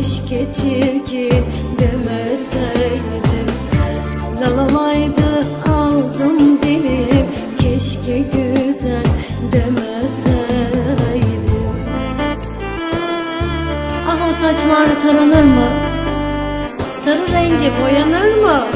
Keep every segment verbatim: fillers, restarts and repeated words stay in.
keşke çirkin demeseydim. Lalalaydı ağzım dilim, keşke güzel demeseydim. Ah, o saçlar taranır mı? Sarı rengi boyanır mı?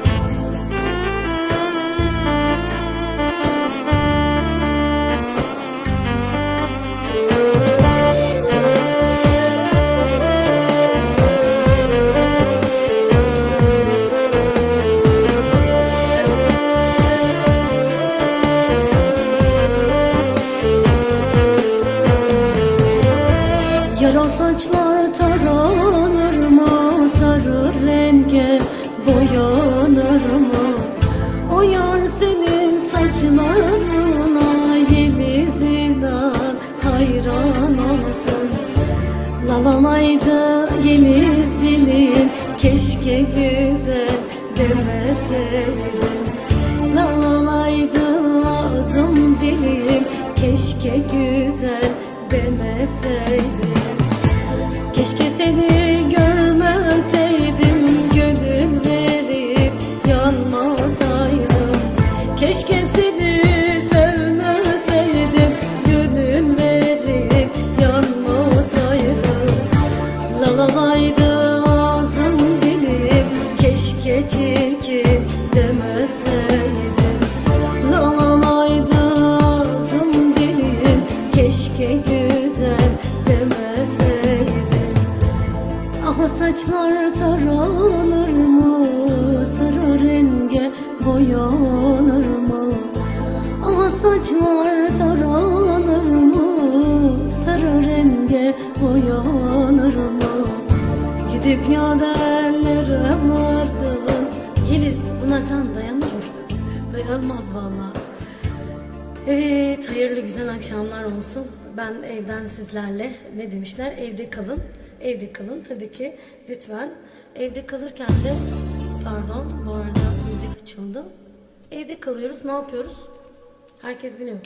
Yara saçlar taranır mı? Sarı renge boyanır mı? O yar senin saçlarına Yeliz'den hayran olsun. Lalalaydı Yeliz dilim, keşke güzel demeseydim. Lalalaydı ağzım dilim, keşke güzel demeseydim. Keşke seni görmeseydim, gönül verip yanmasaydım. Keşke seni sevmeseydim, gönül verip yanmasaydım. Lalalaydı ağzım dilim, keşke çirkin demeseydim. Lalalaydı ağzım dilim, keşke güzel demeseydim. Ah, o saçlar taranır mı? Sarı renge boyanır mı? Ah, o saçlar taranır mı? Sarı renge boyanır mı? Gidip yaderlere vardın. Yeliz, buna can dayanır. Dayanmaz vallahi. Evet, hayırlı güzel akşamlar olsun. Ben evden sizlerle, ne demişler, evde kalın. Evde kalın tabii ki, lütfen. Evde kalırken de, pardon bu arada müzik açıldı. Evde kalıyoruz, ne yapıyoruz? Herkes biliyor.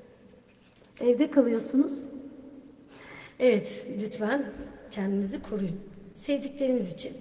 Evde kalıyorsunuz. Evet, lütfen kendinizi koruyun. Sevdikleriniz için.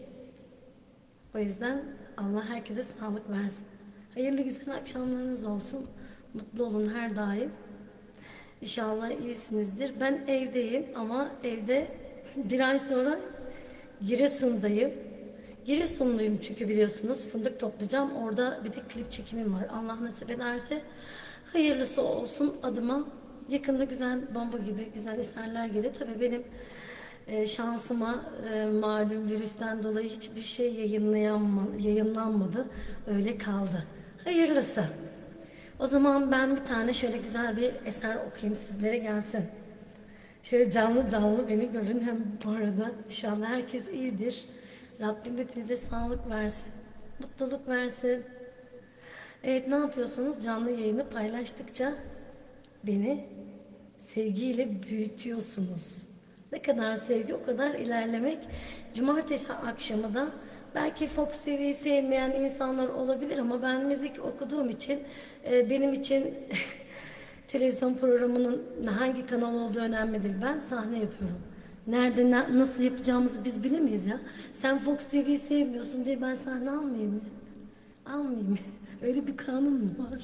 O yüzden Allah herkese sağlık versin. Hayırlı güzel akşamlarınız olsun. Mutlu olun her daim. İnşallah iyisinizdir. Ben evdeyim ama evde bir ay sonra Giresun'dayım. Giresunluyum çünkü biliyorsunuz. Fındık toplayacağım. Orada bir de klip çekimim var. Allah nasip ederse hayırlısı olsun adıma. Yakında güzel, bomba gibi güzel eserler gelir. Tabii benim e, şansıma e, malum virüsten dolayı hiçbir şey yayınlanmadı. Öyle kaldı. Hayırlısı. O zaman ben bir tane şöyle güzel bir eser okuyayım sizlere, gelsin. Şöyle canlı canlı beni görün hem bu arada. İnşallah herkes iyidir. Rabbim hepinize sağlık versin. Mutluluk versin. Evet, ne yapıyorsunuz? Canlı yayını paylaştıkça beni sevgiyle büyütüyorsunuz. Ne kadar sevgi o kadar ilerlemek. Cumartesi akşamı da belki Fox T V'yi sevmeyen insanlar olabilir ama ben müzik okuduğum için e, benim için televizyon programının hangi kanal olduğu önemli değil. Ben sahne yapıyorum. Nerede, ne, nasıl yapacağımızı biz bilemeyiz ya. Sen Fox T V'yi sevmiyorsun diye ben sahne almayayım mı? Almayayım mı? Öyle bir kanun mu var?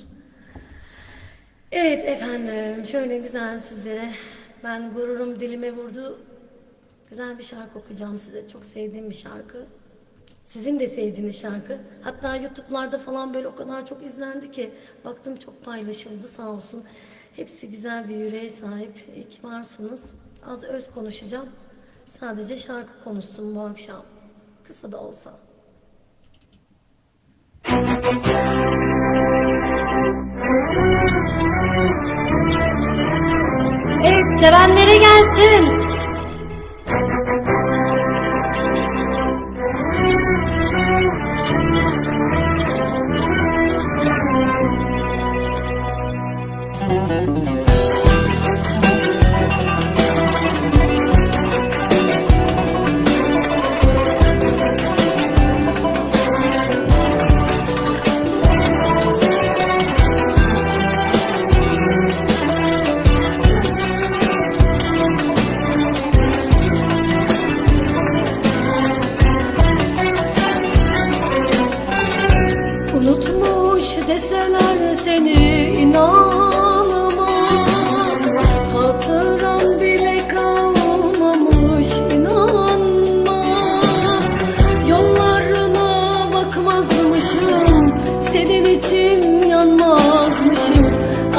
Evet efendim, şöyle güzel sizlere, ben gururum dilime vurdu, güzel bir şarkı okuyacağım size. Çok sevdiğim bir şarkı. Sizin de sevdiğiniz şarkı. Hatta YouTube'larda falan böyle o kadar çok izlendi ki baktım çok paylaşıldı, sağ olsun. Hepsi güzel bir yüreğe sahip. İyi ki varsınız. Az öz konuşacağım. Sadece şarkı konuşsun bu akşam. Kısa da olsa. Evet, sevenlere gelsin.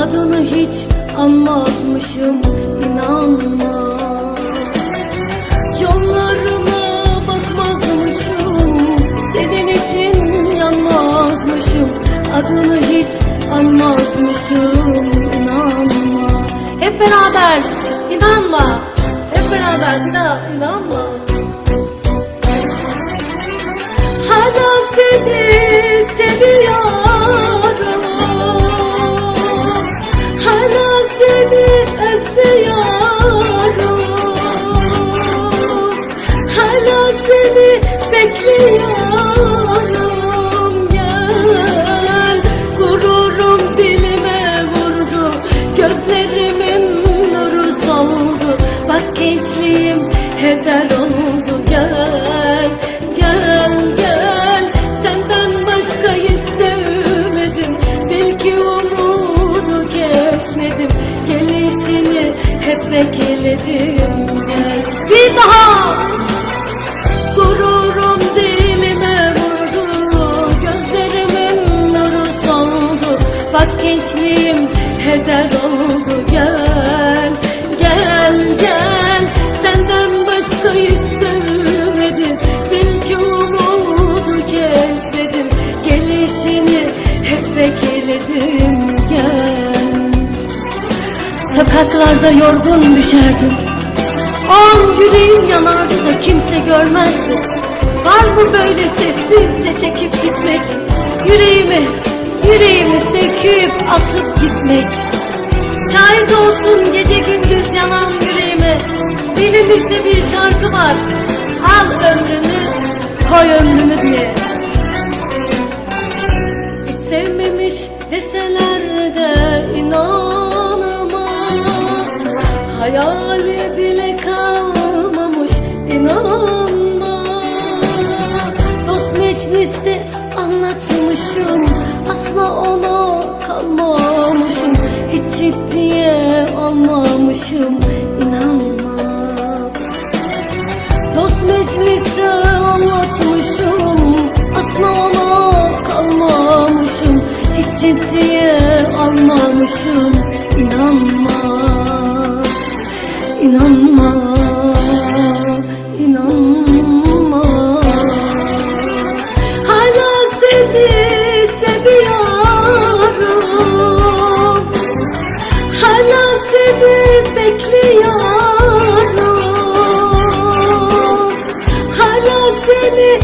adını hiç anmazmışım, inanma. Yollarına bakmazmışım, senin için yanmazmışım, adını hiç anmazmışım, inanma. Hep beraber inanma, hep beraber bir daha inanma. Hala seni seviyorum, hala seni özlüyorum, hala seni bekliyorum. Gel, gururum dilime vurdu, gözlerimin nuru soldu, bak gençliğim heder oldu. Gel, gel, gel, senden başkayı sevmedim, bil ki umudu kesmedim, gelişini hep bekledim. Gel, bir daha. Gururum dilime vurdu, gözlerimin nuru soldu, bak gençliğim heder oldu. Gel, gel, gel, senden başkayı sevmedim, bil ki umudu kesmedim, gelişini hep bekledim. Gel. Sokaklarda yorgun düşerdim, an yüreğim yanardı da kimse görmezdi. Var mı böyle sessizce çekip gitmek, yüreğimi, yüreğimi söküp atıp gitmek? Şahit olsun gece gündüz yanan yüreğime, dilimizde bir şarkı var, al ömrünü, koy ömrünü diye. Hiç sevmemiş deseler de inanma, hayali bile kalmamış, inanma. Dost mecliste anlatmışım, asla ona kalmamışım, hiç ciddiye almamışım, inanma. Dost mecliste anlatmışım, asla ona kalmamışım, hiç ciddiye almamışım, inanma. İnanma, inanma. Hala seni seviyorum, hala seni bekliyorum, hala seni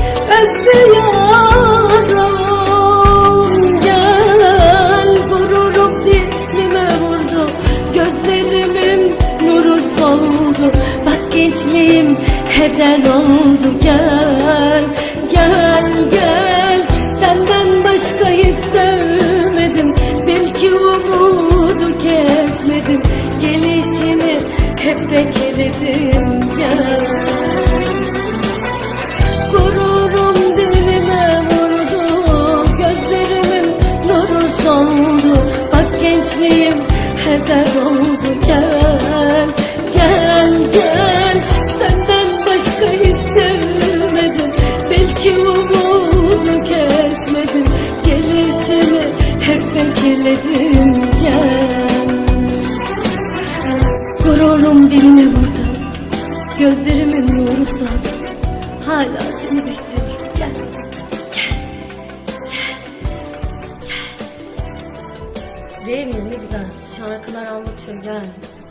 özlüyorum. Gel, gururum dilime vurdu, gözlerimin nuru soldu, bak gençliğim heder oldu. Gel, gel, gel, senden başkayı sevmedim, bil ki umudu kesmedim, gelişini hep bekledim. Gel. Gururum dilime vurdu, gözlerimin nuru soldu, bak gençliğim heder oldu. Gel, gel, gel, senden başkayı sevmedim, belki umudu kesmedim, gelişini hep bekledim. Gel. Gururum dilime vurdu, gözlerimin nuru soldu, hala seni bekliyorum. Gel, gel, gel, gel. Değil mi? Ne güzel şarkılar anlatıyor. Gel.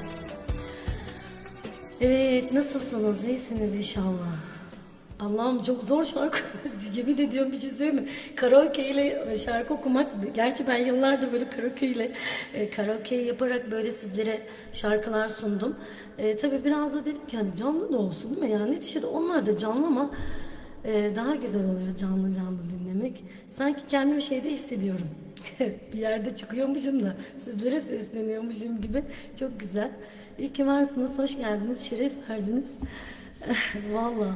Evet, nasılsınız? İyisiniz inşallah. Allah'ım çok zor şarkı. Yemin ediyorum, bir şey söyleyeyim mi? Karaoke ile şarkı okumak, gerçi ben yıllardır böyle karaoke ile e, karaoke yaparak böyle sizlere şarkılar sundum. E, tabii biraz da dedim ki hani canlı da olsun değil mi? Yani neticede onlar da canlı ama e, daha güzel oluyor canlı canlı dinlemek. Sanki kendimi şeyde hissediyorum. Bir yerde çıkıyormuşum da sizlere sesleniyormuşum gibi. Çok güzel. İyi ki varsınız, hoş geldiniz, şeref verdiniz. Vallahi.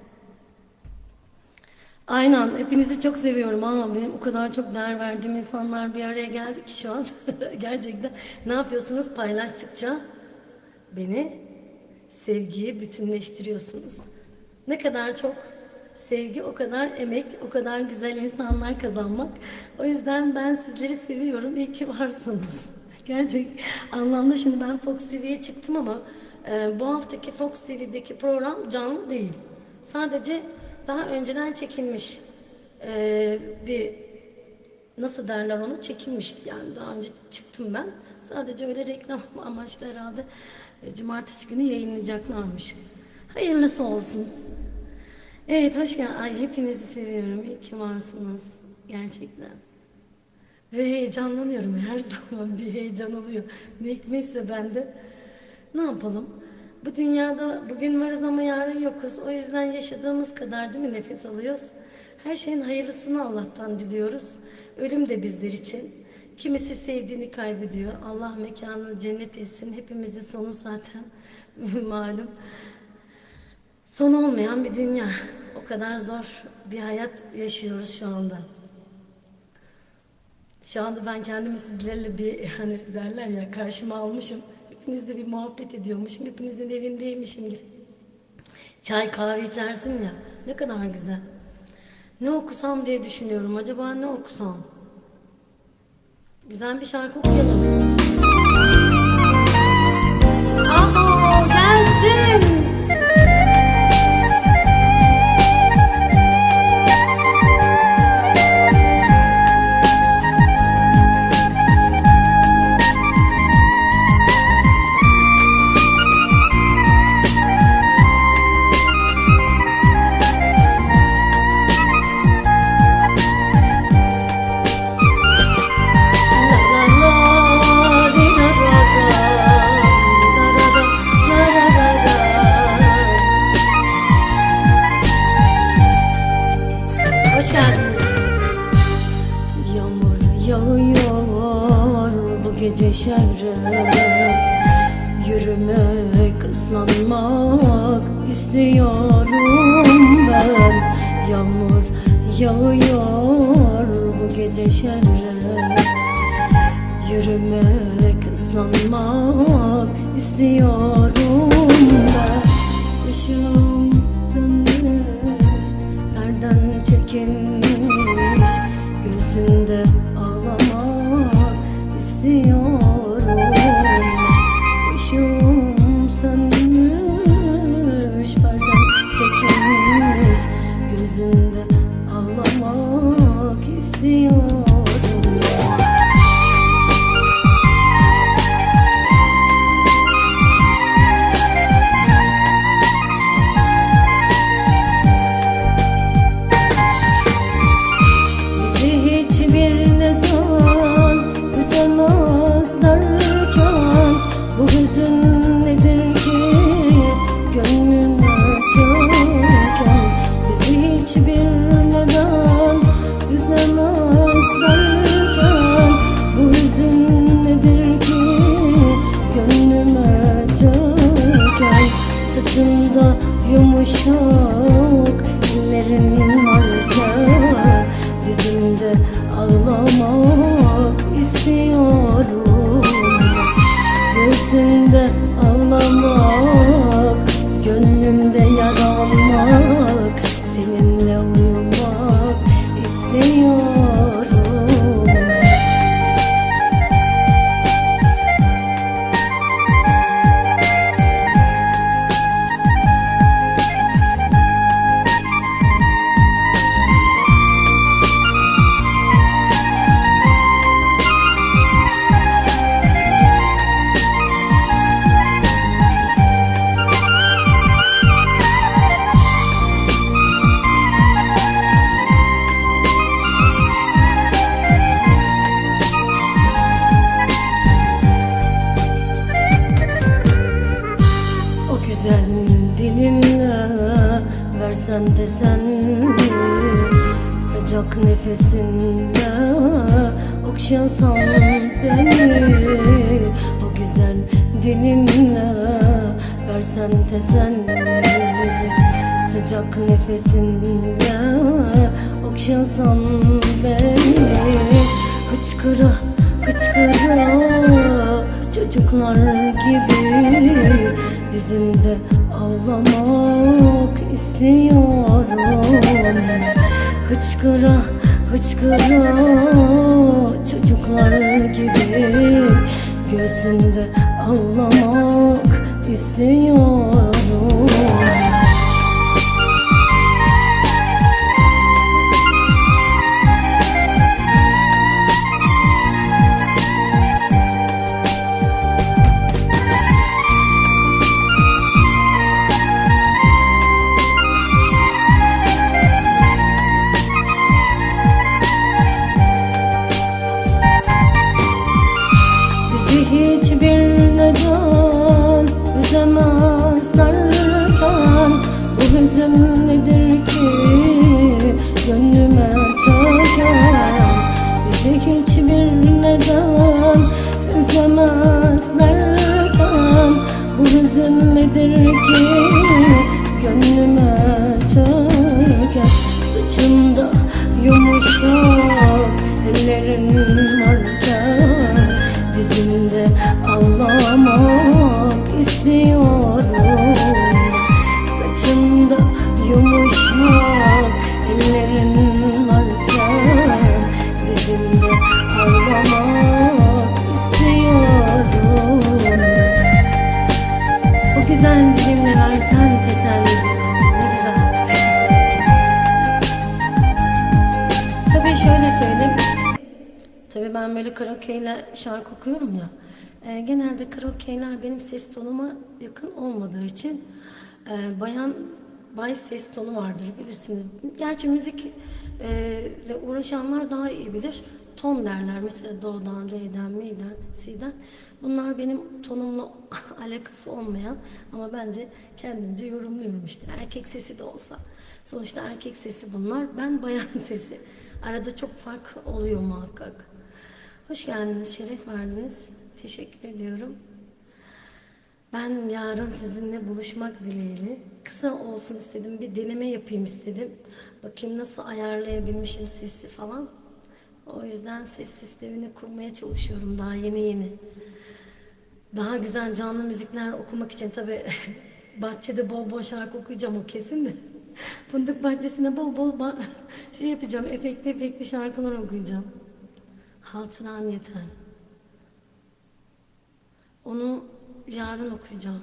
Aynen, hepinizi çok seviyorum ama benim o kadar çok değer verdiğim insanlar bir araya geldi ki şu an. Gerçekten ne yapıyorsunuz? Paylaştıkça beni sevgiye bütünleştiriyorsunuz. Ne kadar çok sevgi, o kadar emek, o kadar güzel insanlar kazanmak. O yüzden ben sizleri seviyorum. İyi ki varsınız. Gerçek anlamda şimdi ben Fox T V'ye çıktım ama e, bu haftaki Fox T V'deki program canlı değil. Sadece daha önceden çekilmiş e, bir, nasıl derler ona, çekilmişti yani, daha önce çıktım ben. Sadece öyle reklam amaçlı herhalde e, cumartesi günü yayınlayacaklarmış. Hayırlısı olsun. Evet, hoş geldin. Ay, hepinizi seviyorum. İyi ki varsınız. Gerçekten. Ve heyecanlanıyorum. Her zaman bir heyecan oluyor. Ne hikmetse bende. Ne yapalım? Bu dünyada bugün varız ama yarın yokuz. O yüzden yaşadığımız kadar, değil mi, nefes alıyoruz. Her şeyin hayırlısını Allah'tan diliyoruz. Ölüm de bizler için. Kimisi sevdiğini kaybediyor. Allah mekanını cennet etsin. Hepimizin sonu zaten malum. Son olmayan bir dünya. O kadar zor bir hayat yaşıyoruz şu anda. Şu anda ben kendimi sizlerle bir, hani derler ya, karşıma almışım. Hepinizle bir muhabbet ediyormuşum. Hepinizin evindeymişim gibi. Çay kahve içersin ya. Ne kadar güzel. Ne okusam diye düşünüyorum. Acaba ne okusam? Güzel bir şarkı okuyalım. Aa, gelsin. Hoş geldiniz. Yağmur yağıyor bu gece şehre. Yürümek, ıslanmak istiyorum ben. Yağmur yağıyor bu gece şehre. Yürümek, ıslanmak istiyorum ben. Işığım sönmüş, nereden çekilmiş, gözünde ağlamak istiyorum. Işığım sönmüş, nereden çekilmiş, gözünde ağlamak istiyorum. Saçımda yumuşak ellerin varken, dizimde ağlamak istiyorum. Gözünde ağlamak, gönlümde yaralanmak, seninle uyumak istiyorum. Versen de sen sıcak nefesinle okşasan beni, o güzel dilinle versen de sen sıcak nefesinle okşasan beni. Hıçkıra hıçkıra çocuklar gibi dizimde ağlamak istiyorum. Hıçkıra hıçkıra çocuklar gibi gözünde ağlamak istiyorum. Hiçbir neden üzemez derken, bu hüzün nedir ki gönlüme çöken? Bizi hiçbir neden üzemez derken, bu hüzün nedir ki gönlüme çöken? Saçımda yumuşak ellerin varken, dizimde ağlamak istiyorum. Saçımda yumuşak ellerin varken, dizimde ağlamak istiyorum. O güzel dilimle versen teselli, ne güzel. Tabii şöyle söyleyeyim. Tabii ben böyle karaoke'yle şarkı okuyorum ya. E, genelde karaoke'ler benim ses tonuma yakın olmadığı için e, bayan bay ses tonu vardır, bilirsiniz. Gerçi müzik e, ile uğraşanlar daha iyi bilir. Ton derler mesela do'dan, re'den, mi'den, si'den. Bunlar benim tonumla alakası olmayan ama bence kendimce yorumluyorum işte. Erkek sesi de olsa. Sonuçta erkek sesi bunlar. Ben bayan sesi. Arada çok fark oluyor muhakkak. Hoş geldiniz, şeref verdiniz. Teşekkür ediyorum. Ben yarın sizinle buluşmak dileğiyle. Kısa olsun istedim, bir deneme yapayım istedim. Bakayım nasıl ayarlayabilmişim sesi falan. O yüzden ses sistemini kurmaya çalışıyorum daha yeni yeni. Daha güzel canlı müzikler okumak için tabii bahçede bol bol şarkı okuyacağım, o kesin de. Fındık bahçesine bol bol şey yapacağım, efektli efektli şarkılar okuyacağım. Hatıran yeter. Onu yarın okuyacağım.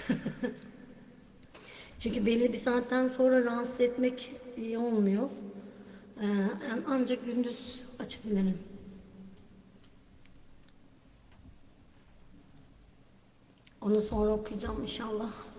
Çünkü belli bir saatten sonra rahatsız etmek iyi olmuyor. Ee, yani ancak gündüz açabilirim. Onu sonra okuyacağım inşallah.